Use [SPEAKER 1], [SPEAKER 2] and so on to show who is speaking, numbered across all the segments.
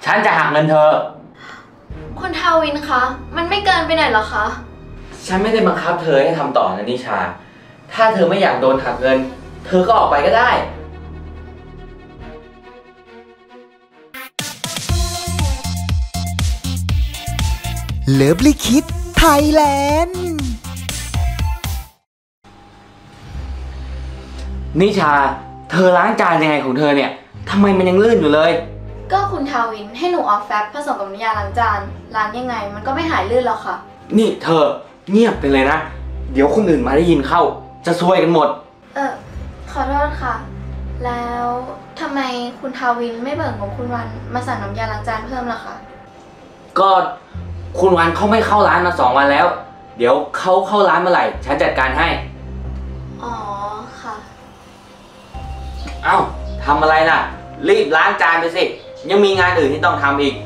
[SPEAKER 1] ฉันจะหักเงินเธอ
[SPEAKER 2] คุณทาวินคะมันไม่เกินไปหน่อยหรอคะ
[SPEAKER 1] ฉันไม่ได้บังคับเธอให้ทำต่อนะนิชาถ้าเธอไม่อยากโดนหักเงินเธอก็ออกไปก็ได้
[SPEAKER 3] เลิฟลิคิดไทยแลนด์
[SPEAKER 1] นิชาเธอล้างจานยังไงของเธอเนี่ยทำไมมันยังลื่นอยู่เลย
[SPEAKER 2] ก็คุณทาวินให้หนูเอาแฟบผสมกับน้ำยาล้างจานล้างยังไงมันก็ไม่หายลื่นหรอกค่ะ
[SPEAKER 1] นี่เธอเงียบไปเลยนะเดี๋ยวคนอื่นมาได้ยินเข้าจะซวยกันหมด
[SPEAKER 2] ขอโทษค่ะแล้วทำไมคุณทาวินไม่เบิกของคุณวันมาสั่งน้ำยาล้างจานเพิ่มล่ะคะ
[SPEAKER 1] ก็คุณวันเขาไม่เข้าร้านมา2 วันแล้วเดี๋ยวเขาเข้าร้านเมื่อไหร่ฉันจัดการให้
[SPEAKER 2] อ๋อค่ะ
[SPEAKER 1] เอ้าทำอะไรล่ะรีบล้างจานไปสิยังมีงานอื่นที่ต้องทำอีก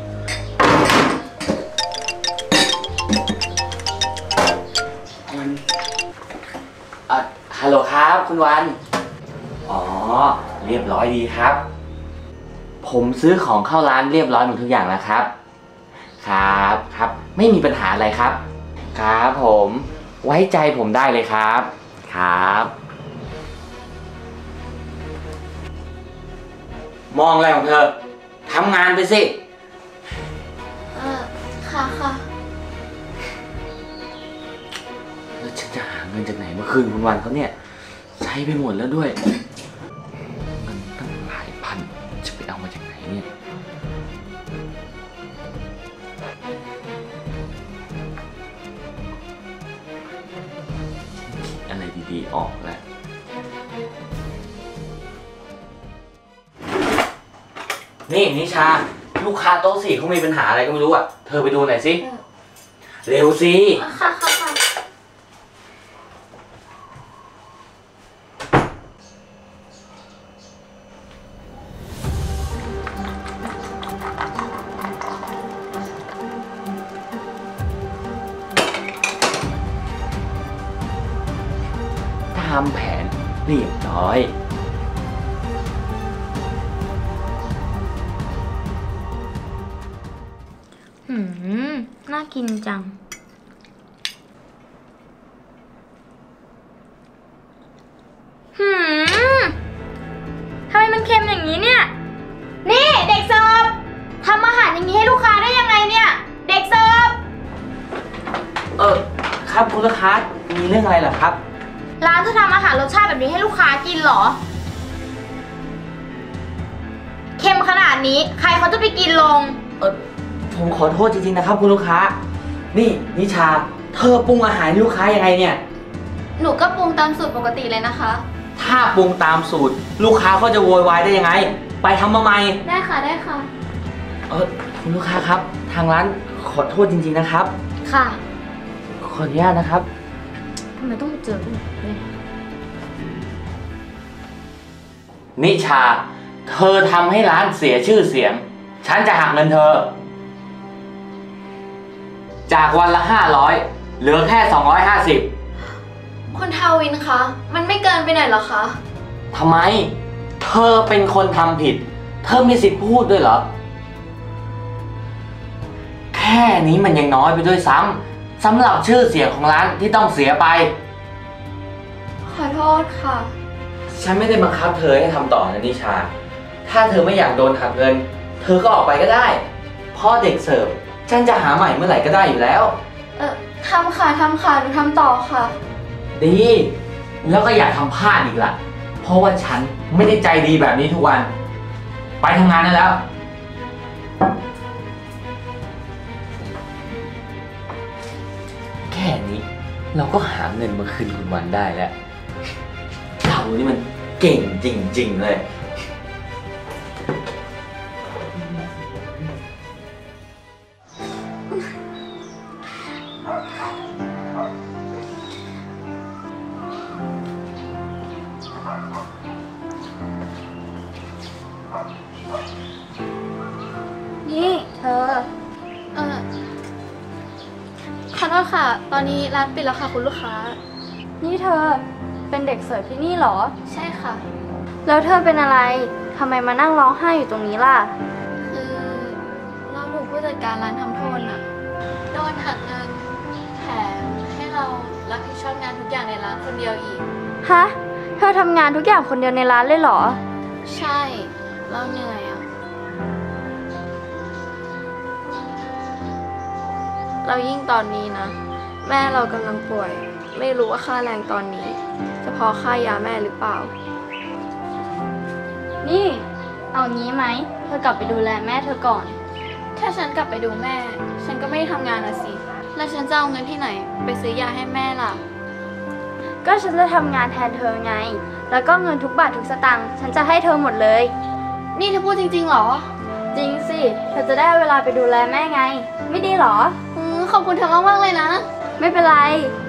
[SPEAKER 1] ฮัลโหลครับคุณวันอ๋อเรียบร้อยดีครับผมซื้อของเข้าร้านเรียบร้อยหมดทุกอย่างแล้วครับครับไม่มีปัญหาอะไรครับครับผมไว้ใจผมได้เลยครับครับมองอะไรของเธอทำงานไปสิ
[SPEAKER 2] ค่ะ
[SPEAKER 1] แล้วฉันจะหาเงินจากไหนเมื่อคืนคุณวันเขาเนี่ยใช้ไปหมดแล้วด้วยเงินตั้งหลายพันจะไปเอามาจากไหนเนี่ยอะไรดีๆออกแล้วนี่นิชาลูกค้าโต๊ะ4เขามีปัญหาอะไรก็ไม่รู้อ่ะเธอไปดูหน่อยสิเร็วสิ
[SPEAKER 2] ค่ะ
[SPEAKER 1] ทำแผนเรียบร้อย
[SPEAKER 2] น่ากินจังทำไมมันเค็มอย่างนี้เนี่ยนี่เด็กเสิร์ฟทำอาหารอย่างนี้ให้ลูกค้าได้ยังไงเนี่ยเด็กเสิร์ฟ
[SPEAKER 1] ครับคุณลูกค้ามีเรื่องอะไรเหรอครับ
[SPEAKER 2] ร้านเธอทำอาหารรสชาติแบบนี้ให้ลูกค้ากินเหรอเค็มขนาดนี้ใครเขาจะไปกินลง
[SPEAKER 1] ผมขอโทษจริงๆนะครับคุณลูกค้านี่นิชาเธอปรุงอาหารให้ลูกค้ายังไงเนี่ย
[SPEAKER 2] หนูก็ปรุงตามสูตรปกติเลยนะคะ
[SPEAKER 1] ถ้าปรุงตามสูตรลูกค้าเขาจะโวยวายได้ยังไงไปทำมาใหม่
[SPEAKER 2] ได้ค่ะ
[SPEAKER 1] คุณลูกค้าครับทางร้านขอโทษจริงๆนะครับ
[SPEAKER 2] ค่ะ
[SPEAKER 1] ขออนุญาตนะครับ
[SPEAKER 2] ทำไมต้องเจอด้วย
[SPEAKER 1] นิชาเธอทำให้ร้านเสียชื่อเสียงฉันจะหักเงินเธอจากวันละ500เหลือแค่250
[SPEAKER 2] คุณทาวินคะมันไม่เกินไปหน่อยหรอคะ
[SPEAKER 1] ทำไมเธอเป็นคนทำผิดเธอมีสิทธิ์พูดด้วยเหรอแค่นี้มันยังน้อยไปด้วยซ้ำสำหรับชื่อเสียงของร้านที่ต้องเสียไป
[SPEAKER 2] ขอโทษค่ะ
[SPEAKER 1] ฉันไม่ได้บังคับเธอให้ทำต่อนะนิชาถ้าเธอไม่อยากโดนหักเงินเธอก็ออกไปก็ได้พ่อเด็กเสิร์ฟฉันจะหาใหม่เมื่อไหร่ก็ได้อยู่แล้ว
[SPEAKER 2] ทำค่ะหนูทำต่อค่ะ
[SPEAKER 1] ดีแล้วก็อย่าทำพลาดอีกล่ะเพราะว่าฉันไม่ได้ใจดีแบบนี้ทุกวันไปทำงานได้แล้วแค่นี้เราก็หาเงินมาคืนคุณวันได้แล้วเรานี่มันเก่งจริงๆเลย
[SPEAKER 2] นี่เธอขอโทษค่ะตอนนี้ร้านปิดแล้วค่ะคุณลูกค้านี่เธอเป็นเด็กเสิร์ฟที่นี่เหรอใช่ค่ะแล้วเธอเป็นอะไรทำไมมานั่งร้องไห้อยู่ตรงนี้ล่ะคือ
[SPEAKER 4] จัดการร้านทำโทษน่ะโดนหักเงินแถมให้เรารับผิดชอบงานทุกอย่างในร้านคนเดียวอีก
[SPEAKER 2] ฮะ เธอทำงานทุกอย่างคนเดียวในร้านเลยเหรอ
[SPEAKER 4] ใช่เราเหนื่อยอ่ะเรายิ่งตอนนี้นะแม่เรากำลังป่วยไม่รู้ว่าค่าแรงตอนนี้จะพอค่ายาแม่หรือเปล่า
[SPEAKER 2] นี่ เอางี้ไหม เธอกลับไปดูแลแม่เธอก่อน
[SPEAKER 4] ถ้าฉันกลับไปดูแม่ ฉันก็ไม่ได้ทำงานนะสิ แล้วฉันจะเอาเงินที่ไหนไปซื้อยาให้แม่ล่ะ
[SPEAKER 2] ก็ฉันจะทำงานแทนเธอไง แล้วก็เงินทุกบาททุกสตางค์ฉันจะให้เธอหมดเลย
[SPEAKER 4] นี่เธอพูดจริงๆเหรอ
[SPEAKER 2] จริงสิ เธอจะได้เวลาไปดูแลแม่ไง ไม่ดีเหรอ
[SPEAKER 4] ขอบคุณเธอมากๆเลยนะ
[SPEAKER 2] ไม่เป็นไร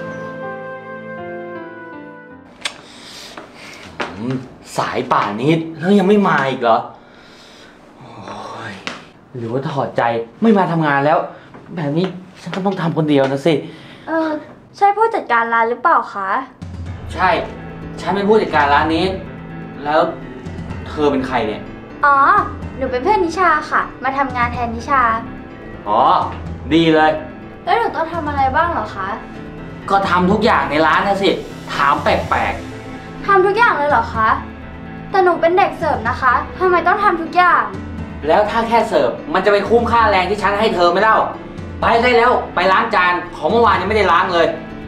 [SPEAKER 1] สายป่านนี้แล้วยังไม่มาอีกเหรอโอ้ยหรือว่าถอดใจไม่มาทำงานแล้ว แบบนี้ฉันก็ต้องทำคนเดียวนะสิ
[SPEAKER 2] ใช่ผู้จัดการร้านหรือเปล่าคะ
[SPEAKER 1] ใช่ ฉันเป็นผู้จัดการร้านนี้ แล้วเธอเป็นใครเนี่ย
[SPEAKER 2] อ๋อ หนูเป็นเพื่อนนิชาค่ะ มาทำงานแทนนิชา
[SPEAKER 1] อ๋อ ดีเลย
[SPEAKER 2] แล้วหนูต้องทำอะไรบ้างเหรอคะ
[SPEAKER 1] ก็ทำทุกอย่างในร้านนะสิ ถามแปลก
[SPEAKER 2] ทำทุกอย่างเลยเหรอคะ แต่หนูเป็นเด็กเสิร์ฟนะคะทำไมต้องทำทุกอย่าง
[SPEAKER 1] ๆแล้วถ้าแค่เสิร์ฟมันจะไปคุ้มค่าแรงที่ฉันให้เธอไหมเล่า ไปได้แล้วไปล้างจานของเมื่อวานยังไม่ได้ล้างเลย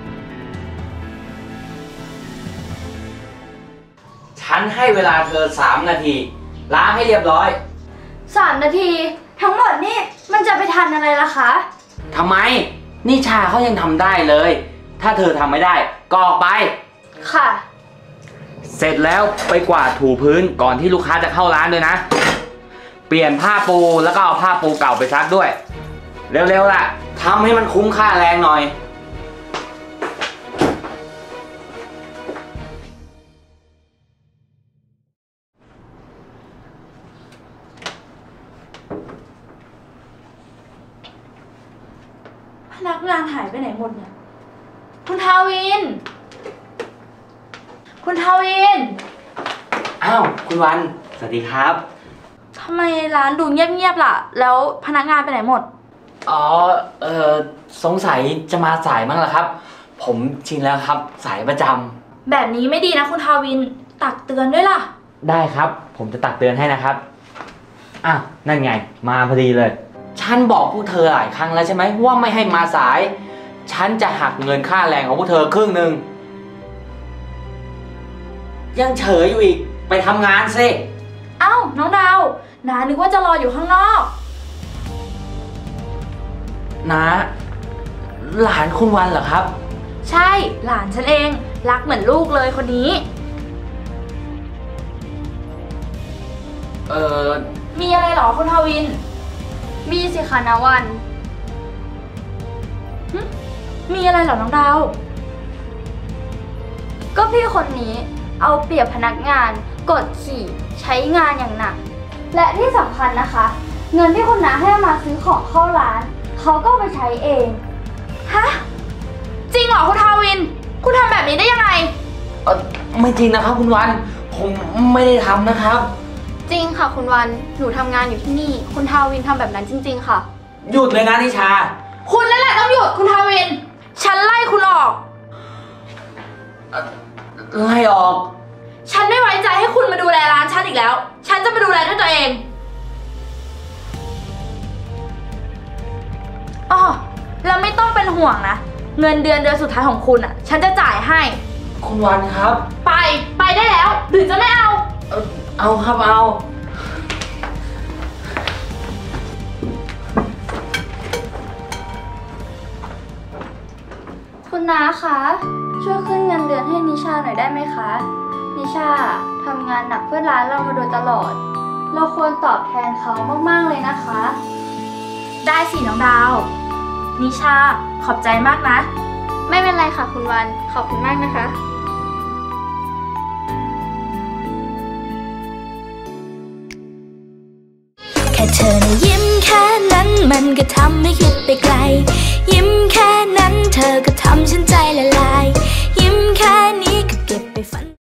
[SPEAKER 1] ฉันให้เวลาเธอ3 นาที ล้างให้เรียบร้อย
[SPEAKER 2] 3 นาที ทั้งหมดนี่มันจะไปทันอะไรล่ะคะ
[SPEAKER 1] ทำไมนิชาเขายังทำได้เลย ถ้าเธอทำไม่ได้ก็ออกไป
[SPEAKER 2] ค่ะ
[SPEAKER 1] เสร็จแล้วไปกวาดถูพื้นก่อนที่ลูกค้าจะเข้าร้านด้วยนะ เปลี่ยนผ้าปูแล้วก็เอาผ้าปูเก่าไปซักด้วย เร็วๆล่ะทำให้มันคุ้มค่าแรงหน่อย
[SPEAKER 2] พนักงานหายไปไหนหมดเนี่ย คุณทาวิน คุณทาวิน
[SPEAKER 1] อ้าวคุณวันสวัสดีครับ
[SPEAKER 2] ทำไมร้านดูเงียบๆล่ะ แล้วพนักงานไปไหนหมด
[SPEAKER 1] อ๋อสงสัยจะมาสายมั้งล่ะครับ ผมชินแล้วครับสายประจำ
[SPEAKER 2] แบบนี้ไม่ดีนะคุณทาวิน ตักเตือนด้วยล่ะ
[SPEAKER 1] ได้ครับผมจะตักเตือนให้นะครับอ้าวนั่นไงมาพอดีเลย ฉันบอกพวกเธอหลายครั้งแล้วใช่ไหมว่าไม่ให้มาสาย ฉันจะหักเงินค่าแรงของพวกเธอครึ่งหนึ่งยังเฉยอยู่อีกไปทำงานสิ
[SPEAKER 2] เอ้าน้องดาวนานึกว่าจะรออยู่ข้างนอก
[SPEAKER 1] นะหลานคุณวันเหรอครับ
[SPEAKER 2] ใช่หลานฉันเองรักเหมือนลูกเลยคนนี้ มีอะไรหรอคุณทาวิน มีสิคะนาวันมีอะไรหรอน้องดาว ก็พี่คนนี้เอาเปรียบพนักงานกดขี่ใช้งานอย่างหนัก และที่สำคัญนะคะ เงินที่คุณน้าให้มาซื้อของเข้าร้านเขาก็ไปใช้เองฮะจริงเหรอคุณทาวิน คุณทำแบบนี้ได้ยังไง
[SPEAKER 1] ไม่จริงนะครับคุณวันผมไม่ได้ทำนะครับ
[SPEAKER 4] จริงค่ะคุณวันหนูทำงานอยู่ที่นี่คุณทาวินทำแบบนั้นจริงๆค่ะ
[SPEAKER 1] หยุดเลยนะนิชา
[SPEAKER 2] คุณนั่นแหละต้องหยุดคุณทาวิน ฉันไล่คุณออก
[SPEAKER 1] ไล่ออก
[SPEAKER 2] ฉันไม่ไว้ใจให้คุณมาดูแลร้านฉันอีกแล้ว ฉันจะมาดูแลด้วยตัวเองอ๋อแล้วไม่ต้องเป็นห่วงนะ เงินเดือนสุดท้ายของคุณอ่ะ ฉันจะจ่ายให้
[SPEAKER 1] คุณวันครับ
[SPEAKER 2] ไปได้แล้วหรือจะไม่เอา
[SPEAKER 1] เอาครับเอา
[SPEAKER 2] คุณน้าคะช่วยขึ้นเงินเดือนให้นิชาหน่อยได้ไหมคะ นิชาทำงานหนักเพื่อร้านเรามาโดยตลอด เราควรตอบแทนเขามากๆเลยนะคะ ได้สิน้องดาว นิชาขอบใจมากนะ
[SPEAKER 4] ไม่เป็นไรค่ะคุณวันขอบคุณมากนะคะ
[SPEAKER 5] แค่เธอนะยิ้มแค่นั้นมันก็ทำให้คิดไปไกล ยิ้มแค่นั้นเธอก็ทำฉันใจละลาย ยิ้มแค่นี้ก็เก็บไปฝัน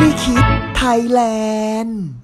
[SPEAKER 3] ลี่คิดไทยแลนด์